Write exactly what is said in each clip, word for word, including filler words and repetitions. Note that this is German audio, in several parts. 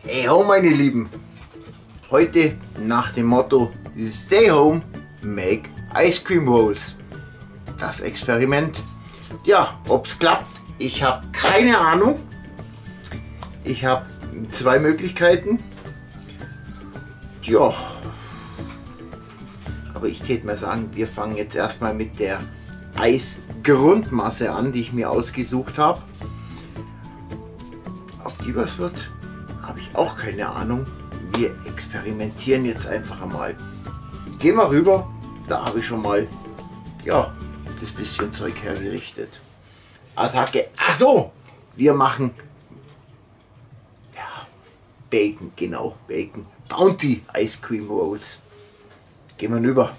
Hey ho meine Lieben, heute nach dem Motto Stay home, make ice cream rolls. Das Experiment, ja, ob es klappt, ich habe keine Ahnung. Ich habe zwei Möglichkeiten. Ja, aber ich täte mal sagen, wir fangen jetzt erstmal mit der Eisgrundmasse an, die ich mir ausgesucht habe. Ob die was wird, habe ich auch keine Ahnung. Wir experimentieren jetzt einfach einmal. Gehen wir rüber, da habe ich schon mal, ja, das bisschen Zeug hergerichtet. Attacke, ach so, wir machen, ja, Bacon, genau, Bacon, Bounty Ice Cream Rolls. Gehen wir rüber.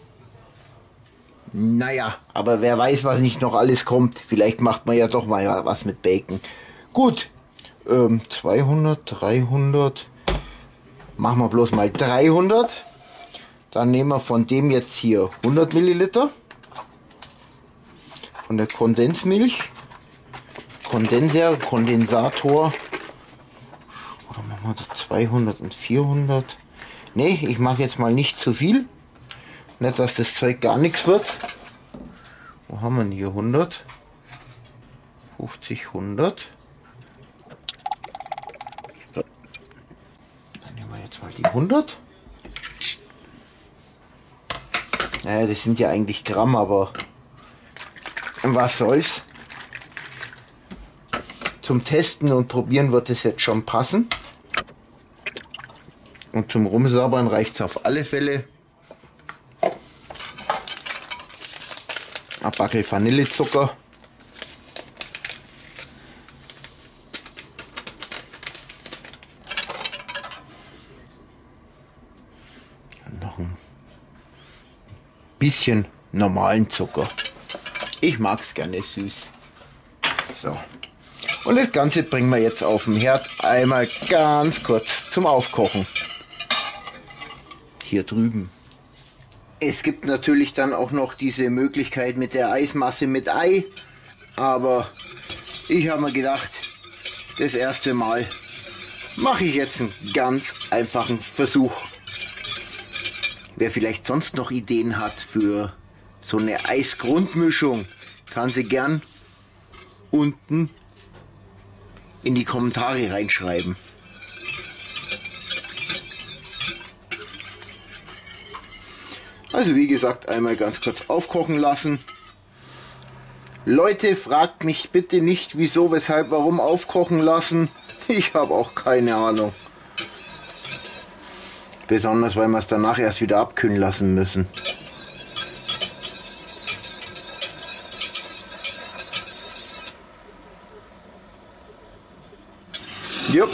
Naja, aber wer weiß, was nicht noch alles kommt. Vielleicht macht man ja doch mal was mit Bacon. Gut, ähm, zweihundert, dreihundert, machen wir bloß mal dreihundert. Dann nehmen wir von dem jetzt hier hundert Milliliter. Von der Kondensmilch. Kondenser, Kondensator. Oder machen wir das zweihundert und vierhundert. Ne, ich mache jetzt mal nicht zu viel. Nicht, dass das Zeug gar nichts wird. Wo haben wir denn hier? hundert? fünfzig, hundert. So. Dann nehmen wir jetzt mal die hundert. Naja, das sind ja eigentlich Gramm, aber was soll's. Zum Testen und Probieren wird es jetzt schon passen. Und zum Rumsabbern reicht es auf alle Fälle. Ein Backel Vanillezucker. Und noch ein bisschen normalen Zucker. Ich mag es gerne süß. So. Und das Ganze bringen wir jetzt auf den Herd einmal ganz kurz zum Aufkochen. Hier drüben. Es gibt natürlich dann auch noch diese Möglichkeit mit der Eismasse mit Ei, aber ich habe mir gedacht, das erste Mal mache ich jetzt einen ganz einfachen Versuch. Wer vielleicht sonst noch Ideen hat für so eine Eisgrundmischung, kann sie gern unten in die Kommentare reinschreiben. Also wie gesagt, einmal ganz kurz aufkochen lassen. Leute, fragt mich bitte nicht, wieso, weshalb, warum aufkochen lassen. Ich habe auch keine Ahnung. Besonders, weil wir es danach erst wieder abkühlen lassen müssen. Jupp.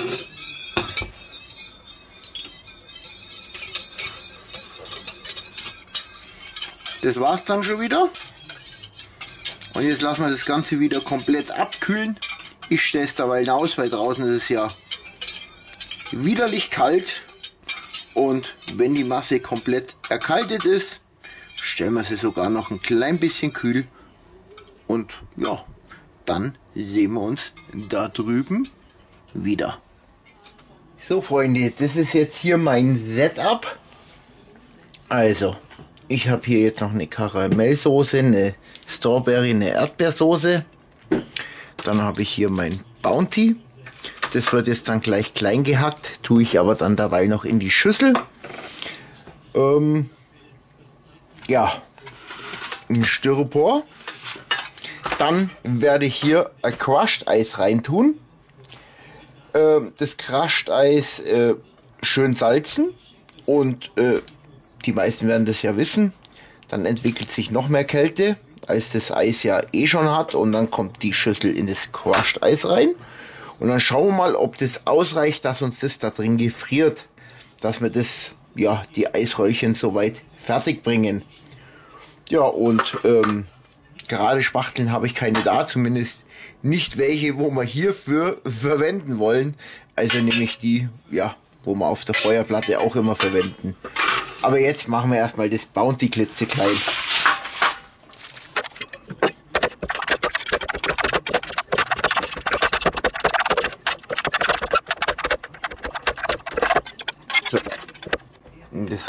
Das war's dann schon wieder. Und jetzt lassen wir das Ganze wieder komplett abkühlen. Ich stelle es derweil aus, weil draußen ist es ja widerlich kalt. Und wenn die Masse komplett erkaltet ist, stellen wir sie sogar noch ein klein bisschen kühl. Und ja, dann sehen wir uns da drüben wieder. So Freunde, das ist jetzt hier mein Setup. Also, ich habe hier jetzt noch eine Karamellsoße, eine Strawberry, eine Erdbeersoße. Dann habe ich hier mein Bounty. Das wird jetzt dann gleich klein gehackt, tue ich aber dann dabei noch in die Schüssel. Ähm, ja, ein Styropor. Dann werde ich hier ein Crushed Eis reintun. Ähm, das Crushed Eis äh, schön salzen und äh, die meisten werden das ja wissen. Dann entwickelt sich noch mehr Kälte, als das Eis ja eh schon hat. Und dann kommt die Schüssel in das Crushed Eis rein. Und dann schauen wir mal, ob das ausreicht, dass uns das da drin gefriert. Dass wir das, ja, die Eisröllchen soweit fertig bringen. Ja, und ähm, gerade Spachteln habe ich keine da. Zumindest nicht welche, wo wir hierfür verwenden wollen. Also nämlich die, ja, wo wir auf der Feuerplatte auch immer verwenden. Aber jetzt machen wir erstmal das Bounty klitzeklein.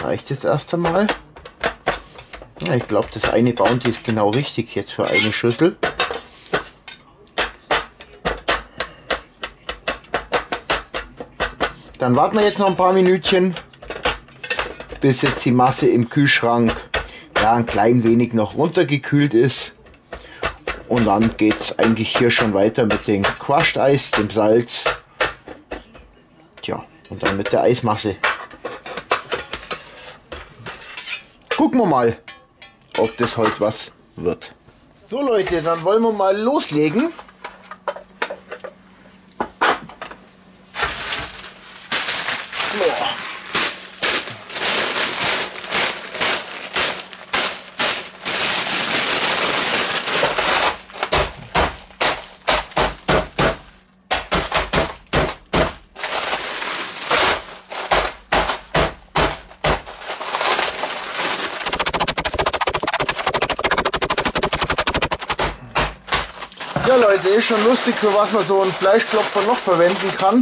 reicht jetzt erst einmal. Ja, ich glaube, das eine Bounty ist genau richtig jetzt für eine Schüssel. Dann warten wir jetzt noch ein paar Minütchen, bis jetzt die Masse im Kühlschrank ja, ein klein wenig noch runtergekühlt ist. Und dann geht es eigentlich hier schon weiter mit dem Crushed Eis, dem Salz. Tja, und dann mit der Eismasse. Gucken wir mal, ob das heute was wird. So Leute, dann wollen wir mal loslegen. Ja Leute, ist schon lustig, für was man so einen Fleischklopfer noch verwenden kann.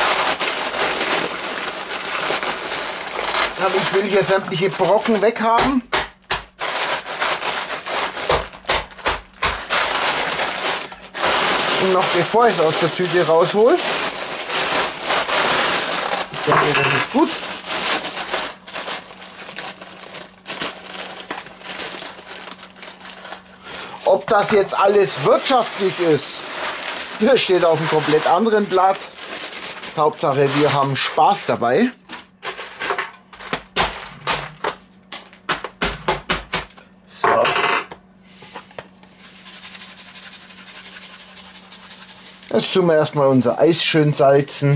Aber ich will hier sämtliche Brocken weghaben. Und noch bevor ich es aus der Tüte raushole, ich denke, das ist gut. Ob das jetzt alles wirtschaftlich ist, das steht auf einem komplett anderen Blatt. Hauptsache, wir haben Spaß dabei. So. Jetzt tun wir erstmal unser Eis schön salzen.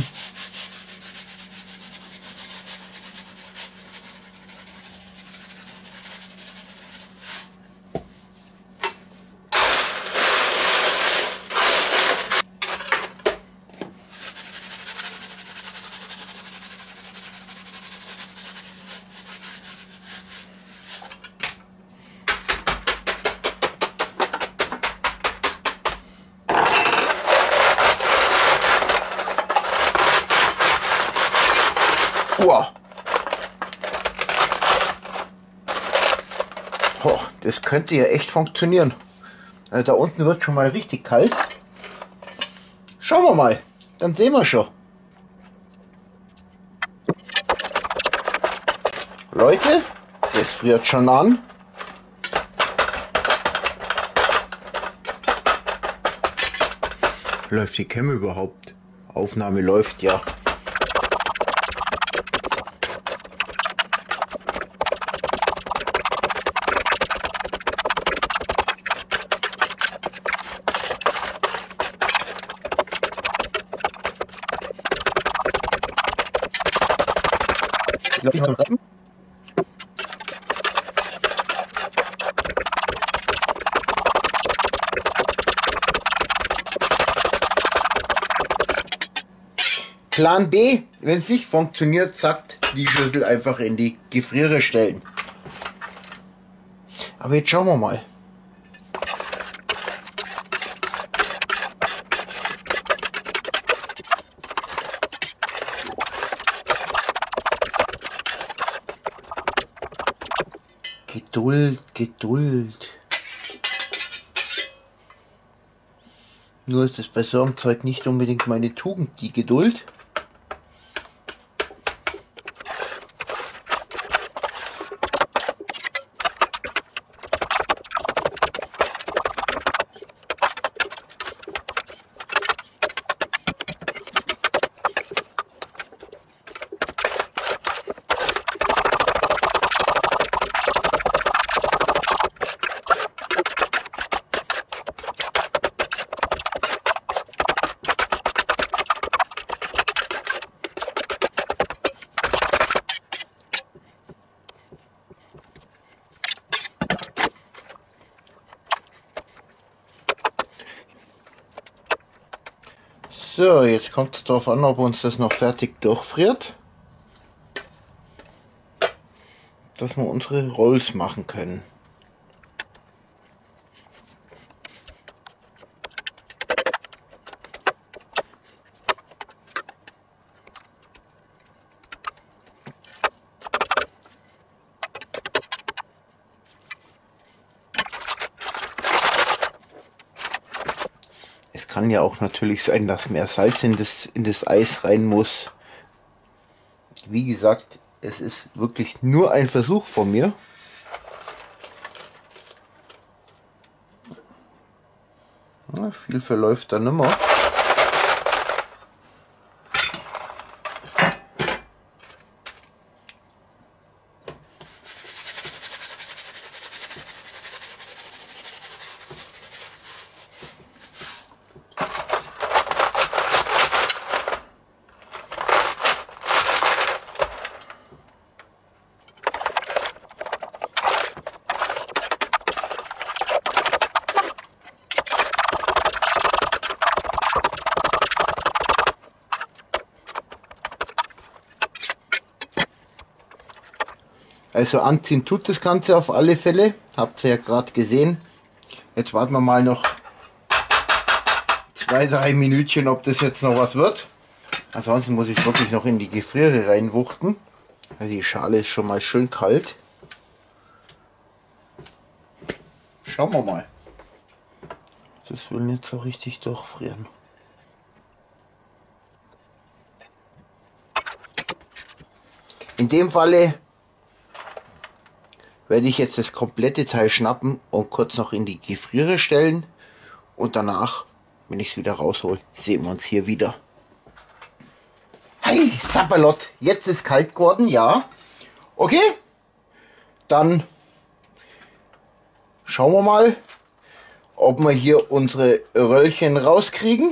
Wow. Oh, das könnte ja echt funktionieren. Also da unten wird schon mal richtig kalt. Schauen wir mal, dann sehen wir schon. Leute, das friert schon an. Läuft die Cam überhaupt? Aufnahme läuft ja. Ich glaub, ich Plan B, wenn es nicht funktioniert, sagt die Schüssel einfach in die Gefriere stellen. Aber jetzt schauen wir mal. Geduld, Geduld. Nur ist es bei so einem Zeug nicht unbedingt meine Tugend, die Geduld. So, jetzt kommt es darauf an, ob uns das noch fertig durchfriert, dass wir unsere Rolls machen können. kann ja auch natürlich sein, dass mehr Salz in das, in das Eis rein muss. Wie gesagt, es ist wirklich nur ein Versuch von mir. Na, viel verläuft da nimmer. Also anziehen tut das Ganze auf alle Fälle. Habt ihr ja gerade gesehen. Jetzt warten wir mal noch zwei, drei Minütchen, ob das jetzt noch was wird. Ansonsten muss ich wirklich noch in die Gefriere reinwuchten. Also die Schale ist schon mal schön kalt. Schauen wir mal. Das will nicht so richtig durchfrieren. In dem Falle werde ich jetzt das komplette Teil schnappen und kurz noch in die Gefriere stellen. Und danach, wenn ich es wieder raushole, sehen wir uns hier wieder. Hey, Sapperlot, jetzt ist kalt geworden, ja. Okay, dann schauen wir mal, ob wir hier unsere Röllchen rauskriegen.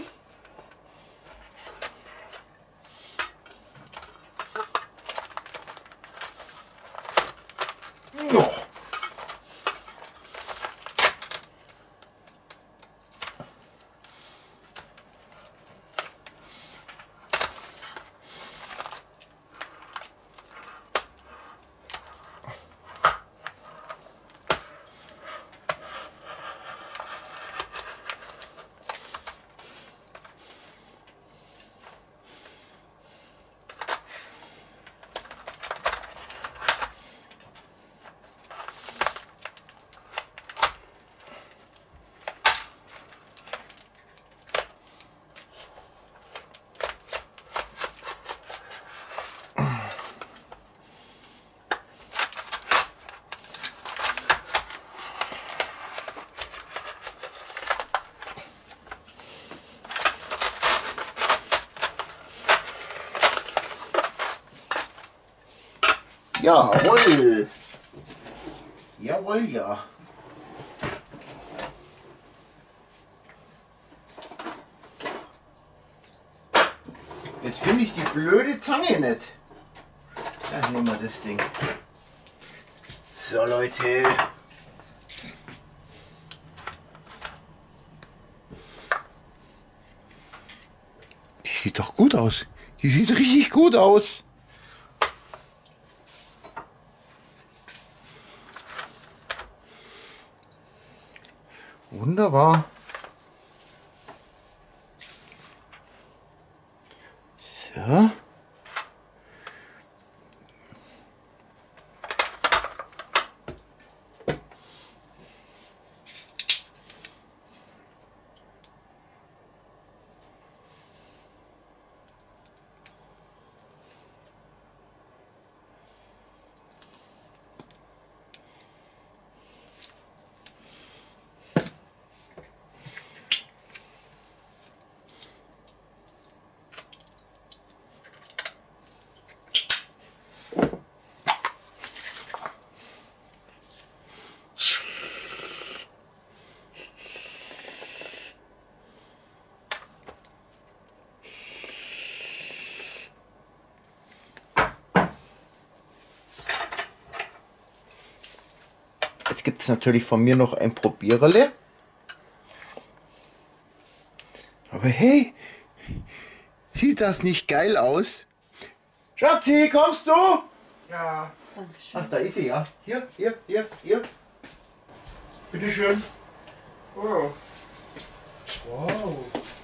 Jawohl! Jawohl, ja! Jetzt finde ich die blöde Zange nicht. Dann nehmen wir das Ding. So Leute. Die sieht doch gut aus. Die sieht richtig gut aus. Wunderbar. So. Jetzt gibt es natürlich von mir noch ein Probiererle. Aber hey, sieht das nicht geil aus? Schatzi, kommst du? Ja. Dankeschön. Ach, da ist sie ja. Hier, hier, hier, hier. Bitteschön. Oh. Wow.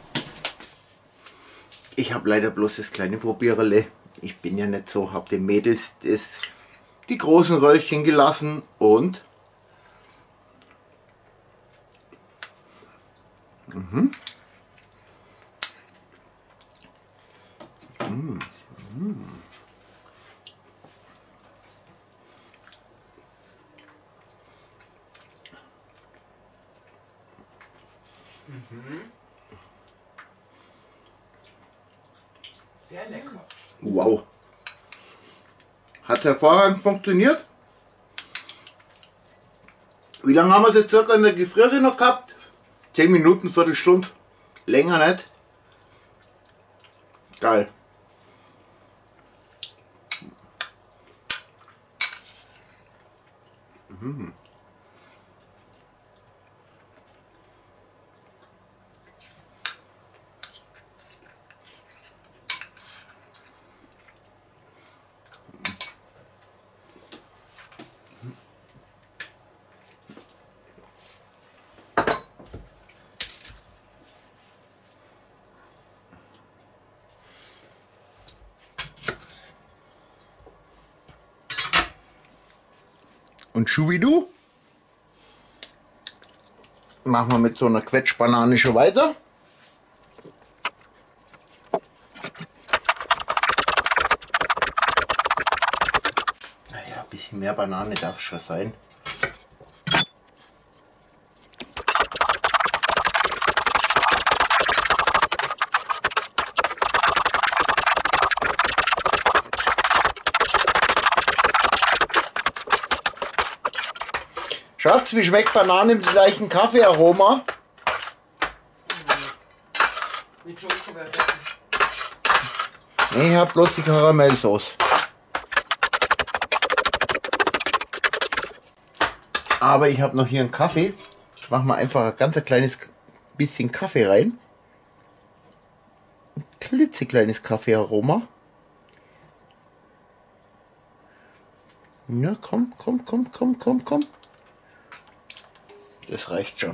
Ich habe leider bloß das kleine Probiererle. Ich bin ja nicht so, habe den Mädels das, die großen Röllchen gelassen und mhm. Mhm. Sehr lecker. Wow. Hat hervorragend funktioniert. Wie lange haben wir es jetzt circa in der Gefriere noch gehabt? zehn Minuten, Viertelstunde. Länger nicht. Geil. Mhm. Und Schubidu machen wir mit so einer Quetschbanane schon weiter. Naja, ein bisschen mehr Banane darf es schon sein. Schatz, wie schmeckt Banane mit gleichem Kaffeearoma? Mit Schokolade. Nee, ich habe bloß die Karamellsauce. Aber ich habe noch hier einen Kaffee. Ich mache mal einfach ein ganz kleines bisschen Kaffee rein. Ein klitzekleines Kaffeearoma. Ja, komm, komm, komm, komm, komm, komm. Das reicht schon.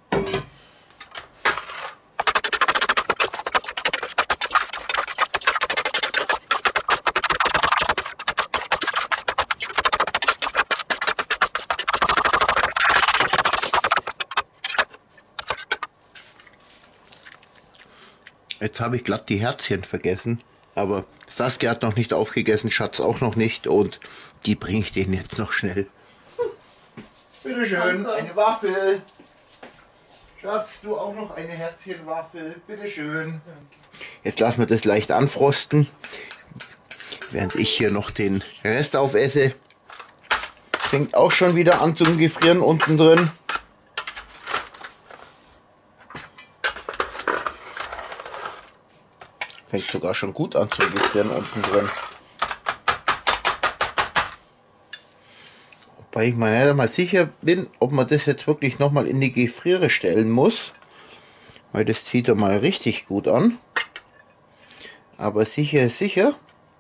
Jetzt habe ich glatt die Herzchen vergessen, aber Saskia hat noch nicht aufgegessen, Schatz auch noch nicht und die bringe ich denen jetzt noch schnell. Bitte schön, eine Waffel. Schatz, du auch noch eine Herzchenwaffel. Bitte schön. Jetzt lassen wir das leicht anfrosten, während ich hier noch den Rest aufesse. Fängt auch schon wieder an zum Gefrieren unten drin. Fängt sogar schon gut an zu gefrieren unten drin. Wobei ich mir nicht mal sicher bin, ob man das jetzt wirklich nochmal in die Gefriere stellen muss. Weil das zieht er mal richtig gut an. Aber sicher ist sicher.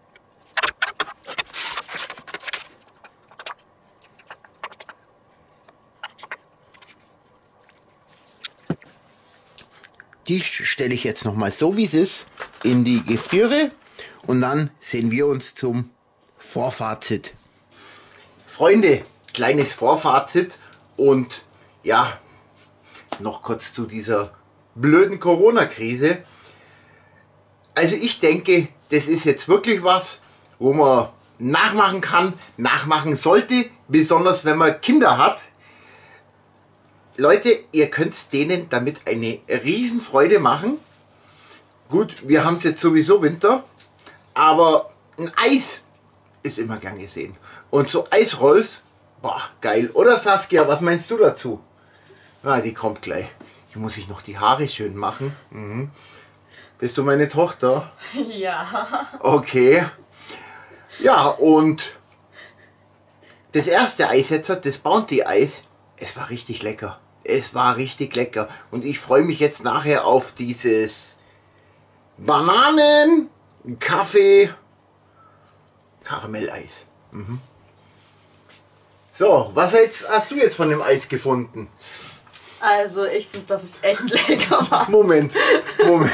Die stelle ich jetzt nochmal so wie es ist in die Gefriere und dann sehen wir uns zum Vorfazit. Freunde, kleines Vorfazit und ja, noch kurz zu dieser blöden Corona-Krise. Also ich denke, das ist jetzt wirklich was, wo man nachmachen kann, nachmachen sollte, besonders wenn man Kinder hat. Leute, ihr könnt denen damit eine Riesenfreude machen. Gut, wir haben es jetzt sowieso Winter, aber ein Eis ist immer gern gesehen. Und so Eisrolls, boah, geil. Oder Saskia, was meinst du dazu? Ah, die kommt gleich. Hier muss ich noch die Haare schön machen. Mhm. Bist du meine Tochter? Ja. Okay. Ja, und das erste Eis jetzt, das Bounty-Eis, es war richtig lecker. Es war richtig lecker. Und ich freue mich jetzt nachher auf dieses Bananen, Kaffee, Karamelleis. Mhm. So, was jetzt, hast du jetzt von dem Eis gefunden? Also ich finde, dass es echt lecker war. Moment, Moment.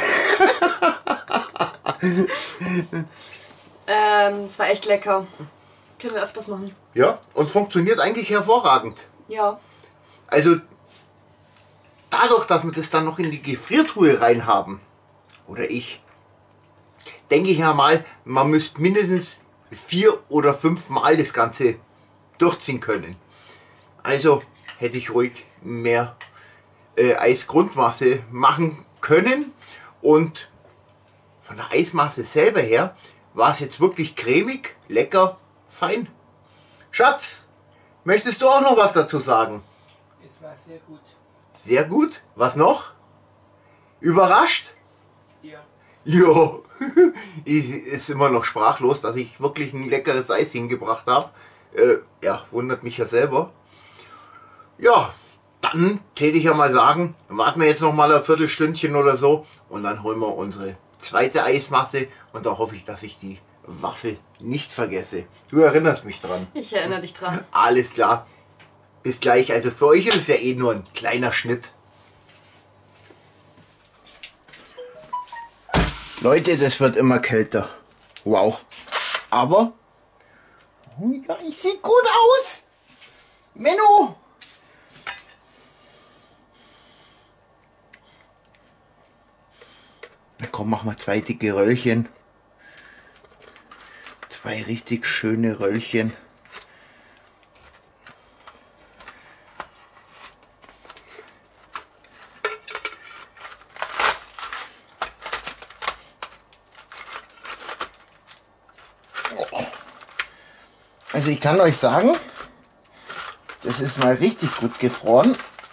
ähm, es war echt lecker. Können wir öfters machen. Ja, und funktioniert eigentlich hervorragend. Ja. Also, dadurch, dass wir das dann noch in die Gefriertruhe rein haben, oder ich, denke ich ja mal, man müsste mindestens vier oder fünf Mal das Ganze durchziehen können. Also hätte ich ruhig mehr äh, Eisgrundmasse machen können. Und von der Eismasse selber her war es jetzt wirklich cremig, lecker, fein. Schatz, möchtest du auch noch was dazu sagen? Es war sehr gut. Sehr gut. Was noch? Überrascht? Ja. Jo, ich ist immer noch sprachlos, dass ich wirklich ein leckeres Eis hingebracht habe. Äh, ja, wundert mich ja selber. Ja, dann täte ich ja mal sagen, warten wir jetzt noch mal ein Viertelstündchen oder so und dann holen wir unsere zweite Eismasse und da hoffe ich, dass ich die Waffel nicht vergesse. Du erinnerst mich dran. Ich erinnere dich dran. Alles klar. Bis gleich. Also für euch ist es ja eh nur ein kleiner Schnitt. Leute, das wird immer kälter. Wow. Aber oh ja, ich sehe gut aus. Menno. Na komm, mach mal zwei dicke Röllchen. Zwei richtig schöne Röllchen. Also ich kann euch sagen, das ist mal richtig gut gefroren.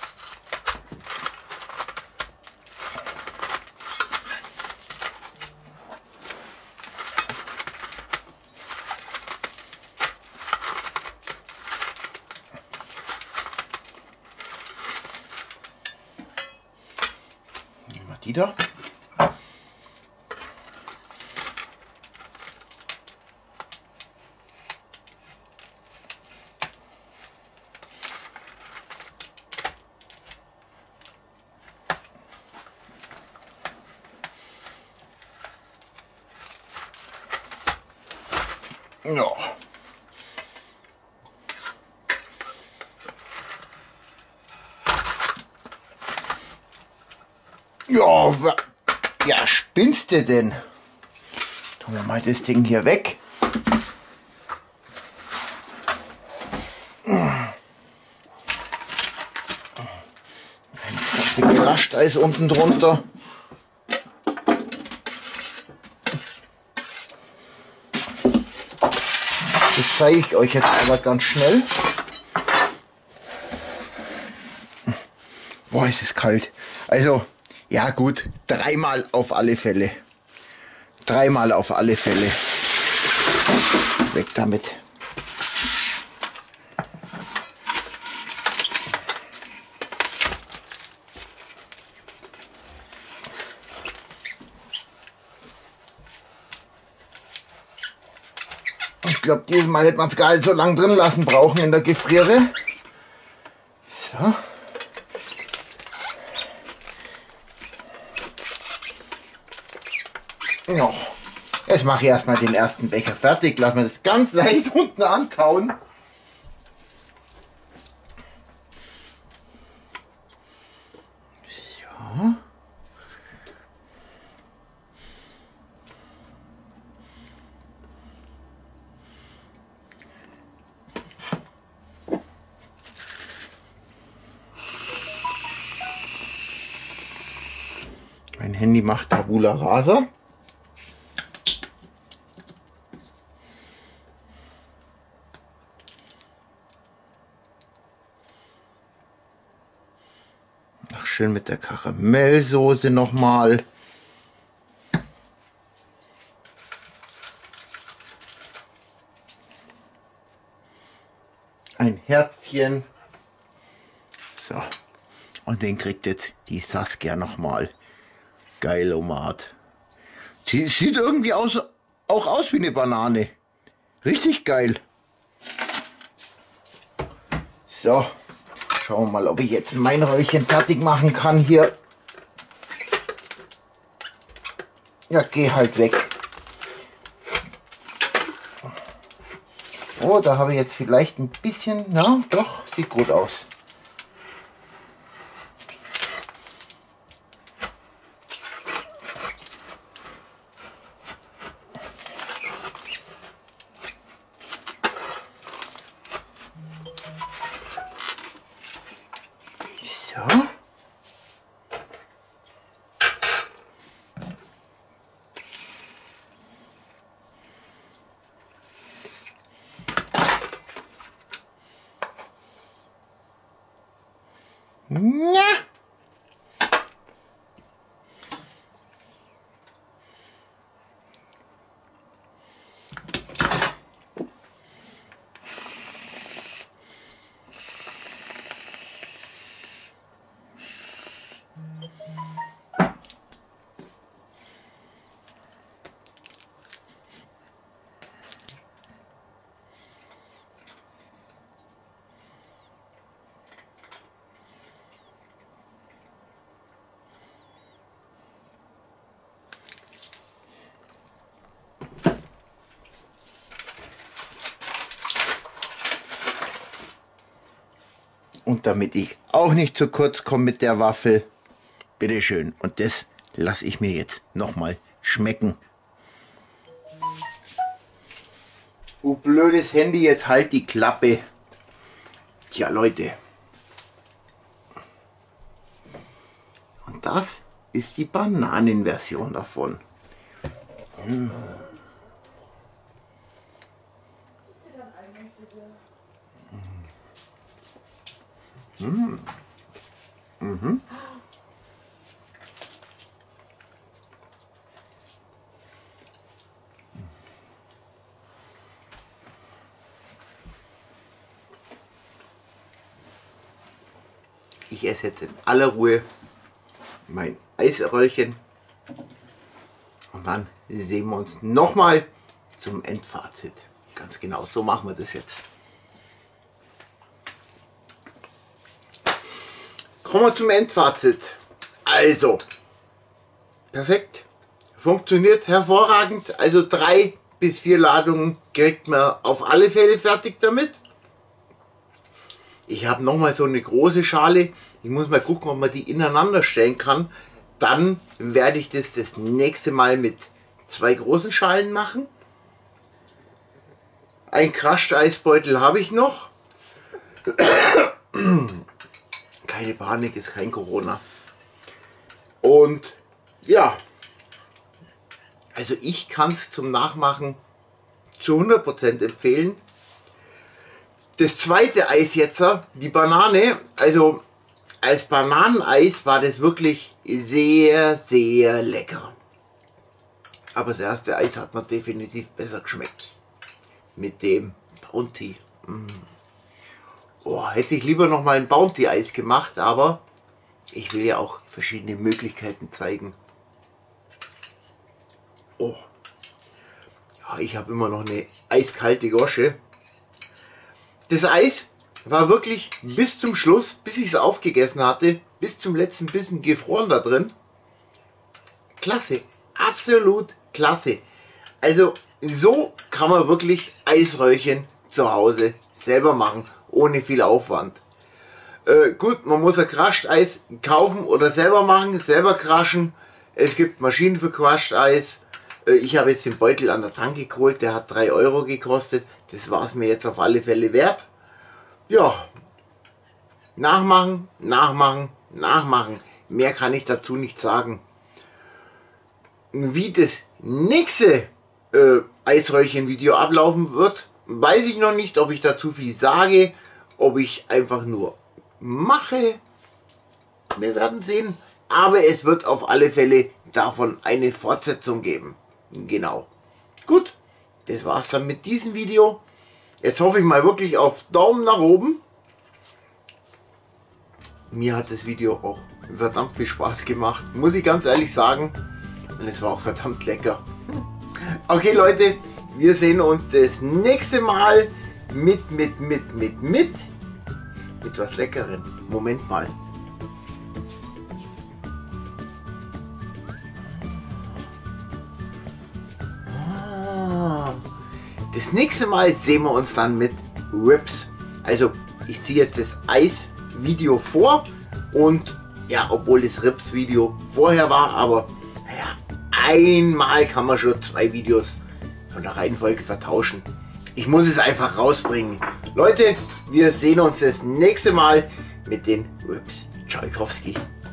Nehmen wir die da. Ja. Ja, ja, spinnst du denn? Tun wir mal das Ding hier weg. Ein Crushed-Eis unten drunter. Das zeige ich euch jetzt aber ganz schnell. Boah, ist es kalt. Also, ja gut, dreimal auf alle Fälle. Dreimal auf alle Fälle. Weg damit. Ich glaube, dieses Mal hätte man es gar nicht so lange drin lassen brauchen in der Gefriere. So. Ja. Jetzt mache ich erstmal den ersten Becher fertig. Lassen wir das ganz leicht unten antauen. So. Mein Handy macht Tabula Rasa. Ach, schön mit der Karamellsoße nochmal. Ein Herzchen. So. Und den kriegt jetzt die Saskia nochmal. Geilomat. Sie sieht irgendwie aus, auch aus wie eine Banane. Richtig geil. So, schauen wir mal, ob ich jetzt mein Röllchen fertig machen kann hier. Ja, geh halt weg. Oh, da habe ich jetzt vielleicht ein bisschen, na doch, sieht gut aus. So. Ja. Und damit ich auch nicht zu kurz komme mit der Waffel, bitteschön. Und das lasse ich mir jetzt nochmal schmecken. Du blödes Handy, jetzt halt die Klappe. Tja, Leute. Und das ist die Bananenversion davon. Mmh. Mmh. Mhm. Ich esse jetzt in aller Ruhe mein Eisröllchen und dann sehen wir uns nochmal zum Endfazit. Ganz genau, so machen wir das jetzt. Kommen wir zum Endfazit. Also, perfekt, funktioniert hervorragend. Also drei bis vier Ladungen kriegt man auf alle Fälle fertig damit. Ich habe nochmal so eine große Schale. Ich muss mal gucken, ob man die ineinander stellen kann. Dann werde ich das das nächste Mal mit zwei großen Schalen machen. Ein Crushed-Eisbeutel habe ich noch. Keine Panik, ist kein Corona. Und ja, also ich kann es zum Nachmachen zu hundert Prozent empfehlen. Das zweite Eis jetzt, die Banane, also als Bananeneis war das wirklich sehr, sehr lecker. Aber das erste Eis hat mir definitiv besser geschmeckt. Mit dem Bounty. Mm. Oh, hätte ich lieber noch mal ein Bounty-Eis gemacht, aber ich will ja auch verschiedene Möglichkeiten zeigen. Oh, ja, ich habe immer noch eine eiskalte Gosche. Das Eis war wirklich bis zum Schluss, bis ich es aufgegessen hatte, bis zum letzten Bissen gefroren da drin. Klasse, absolut klasse. Also so kann man wirklich Eisröllchen zu Hause selber machen, ohne viel Aufwand. Äh, gut, man muss ein Crushed Eis kaufen oder selber machen, selber crushen. Es gibt Maschinen für Crushed Eis. Äh, ich habe jetzt den Beutel an der Tanke geholt, der hat drei Euro gekostet. Das war es mir jetzt auf alle Fälle wert. Ja, nachmachen, nachmachen, nachmachen. Mehr kann ich dazu nicht sagen. Wie das nächste äh, Eisröllchen-Video ablaufen wird, weiß ich noch nicht, ob ich dazu viel sage, ob ich einfach nur mache. Wir werden sehen. Aber es wird auf alle Fälle davon eine Fortsetzung geben. Genau. Gut, das war's dann mit diesem Video. Jetzt hoffe ich mal wirklich auf Daumen nach oben. Mir hat das Video auch verdammt viel Spaß gemacht, muss ich ganz ehrlich sagen. Und es war auch verdammt lecker. Okay Leute, wir sehen uns das nächste Mal mit, mit, mit, mit, mit, mit was Leckerem. Moment mal. Das nächste Mal sehen wir uns dann mit Ribs. Also ich ziehe jetzt das Eis-Video vor und ja, obwohl das Ribs-Video vorher war, aber naja, einmal kann man schon zwei Videos von der Reihenfolge vertauschen. Ich muss es einfach rausbringen. Leute, wir sehen uns das nächste Mal mit den Ribs Tschaikowski.